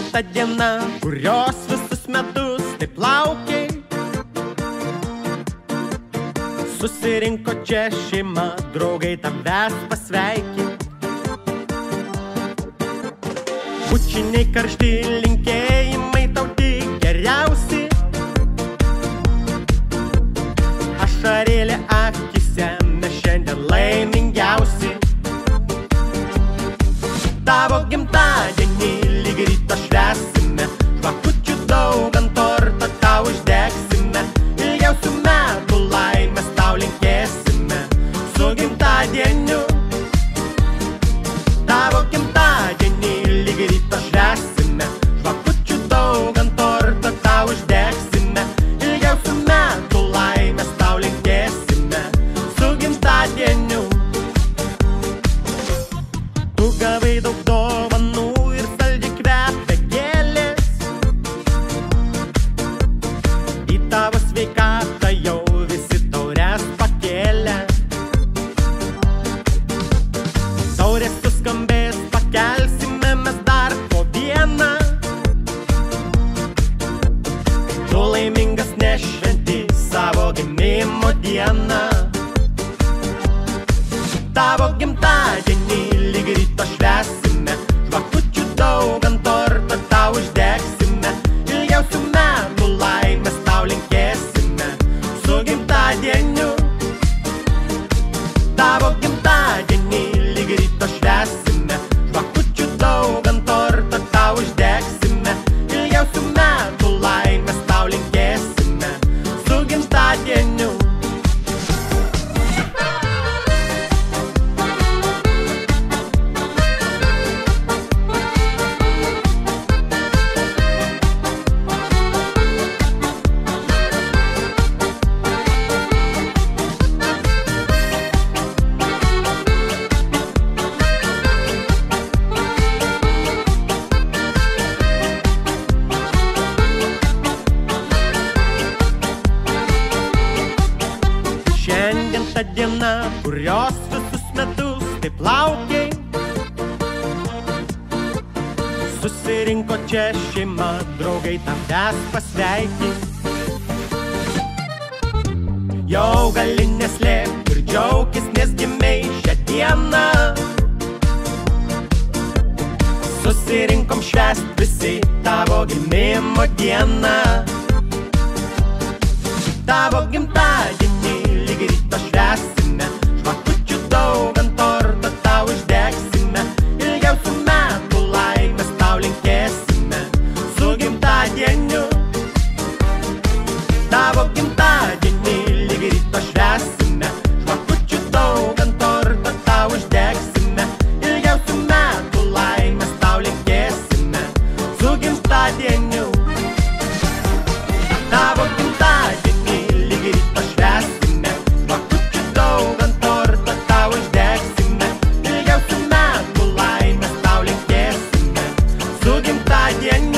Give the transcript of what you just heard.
ta diena, kurios visus metus taip laukiai. Susirinko čia šeima, draugai tavęs pasveikint. Bučiniai karšti, linkėjimai tau tik geriausi. Ašarėlė akise, mes šiandien laimingiausi. Tavo gimtadienį lyg ryto švęsime, žvakučių daug ant torto tau uždegsime. Ilgiausių metų laimės tau linkėsime, su gimtadieniu. Tavo gimtadienį lyg ryto švęsime, žvakučių daug ant torto tau uždegsime. Ilgiausių metų laimės tau linkėsime, su gimtadieniu. Tu gavai daug dovanų ir saldžiai kvepia gėlės. Į tavo sveikatą jau visi taures pakėlė. Taurės suskambės, pakelsime mes dar po vieną. Tu laimingas nešventi savo gimimo dieną. Tavo gimtadienį lyg ryto švęsime, žvakučių daug ant torto tau uždegsime. Ilgiausių metų laimės tau linkėsime, su gimtadieniu. Tavo gimtadienį lyg ryto švęsime, žvakučių daug ant torto tau uždegsime. Ilgiausių metų laimės tau linkėsime, su gimtadieniu. Šiandien ta diena, kurios visus metus taip laukiai. Susirinko čia šeima, draugai tavęs pasveikint. Jau gali neslėpt ir džiaugis, nes gimei šią dieną. Susirinkom švęst visi tavo gimimo dieną. Tavo gimtadienį lyg ryto švęsime, žvakučių daug ant torto tau uždegsime. Ilgiausių metų laimės tau linkėsime, su gimtadieniu. Tavo gimtadienį lyg ryto švęsime, žvakučių daug ant torto tau uždegsime. Ilgiausių metų laimės tau linkėsime, su gimtadieniu. Tavo gimtadienį lyg ryto švęsime, žvakučių daug ant torto tau uždegsime. Ilgiausių metų laimės tau linkėsime, su gimtadieniu.